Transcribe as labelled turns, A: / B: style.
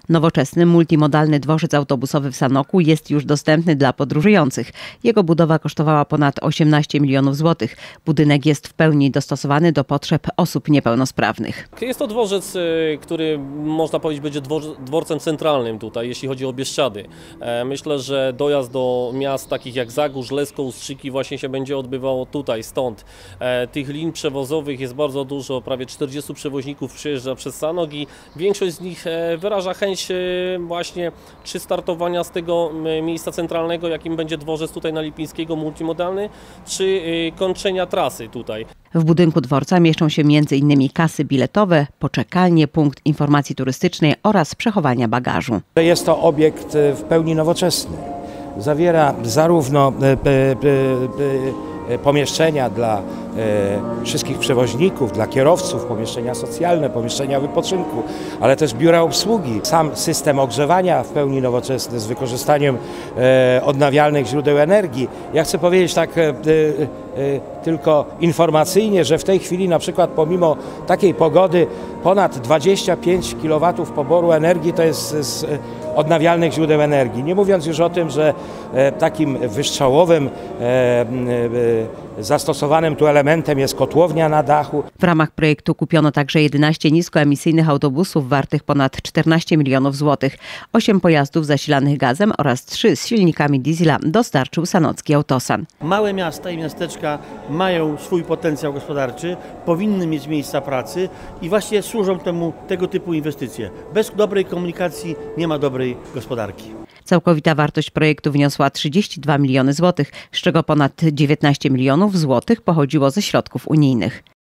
A: Nowoczesny, multimodalny dworzec autobusowy w Sanoku jest już dostępny dla podróżujących. Jego budowa kosztowała ponad 18 milionów złotych. Budynek jest w pełni dostosowany do potrzeb osób niepełnosprawnych.
B: Jest to dworzec, który można powiedzieć będzie dworcem centralnym tutaj, jeśli chodzi o Bieszczady. Myślę, że dojazd do miast takich jak Zagórz, Lesko, Ustrzyki właśnie się będzie odbywało tutaj, stąd. Tych lin przewozowych jest bardzo dużo, prawie 40 przewoźników przyjeżdża przez Sanok i większość z nich wyraża chęć właśnie czy startowania z tego miejsca centralnego, jakim będzie dworzec tutaj na Lipińskiego multimodalny, czy kończenia trasy tutaj.
A: W budynku dworca mieszczą się m.in. kasy biletowe, poczekalnie, punkt informacji turystycznej oraz przechowania bagażu.
C: Jest to obiekt w pełni nowoczesny. Zawiera zarówno pomieszczenia dla wszystkich przewoźników, dla kierowców, pomieszczenia socjalne, pomieszczenia wypoczynku, ale też biura obsługi. Sam system ogrzewania w pełni nowoczesny z wykorzystaniem odnawialnych źródeł energii. Ja chcę powiedzieć tak tylko informacyjnie, że w tej chwili na przykład pomimo takiej pogody ponad 25 kW poboru energii to jest z odnawialnych źródeł energii. Nie mówiąc już o tym, że takim wyszczałowym zastosowanym tu elementem jest kotłownia na dachu.
A: W ramach projektu kupiono także 11 niskoemisyjnych autobusów wartych ponad 14 milionów złotych. 8 pojazdów zasilanych gazem oraz 3 z silnikami diesla dostarczył sanocki Autosan.
D: Małe miasta i miasteczka mają swój potencjał gospodarczy, powinny mieć miejsca pracy i właśnie służą temu tego typu inwestycje. Bez dobrej komunikacji nie ma dobrej gospodarki.
A: Całkowita wartość projektu wyniosła 32 miliony złotych, z czego ponad 19 milionów złotych pochodziło ze środków unijnych.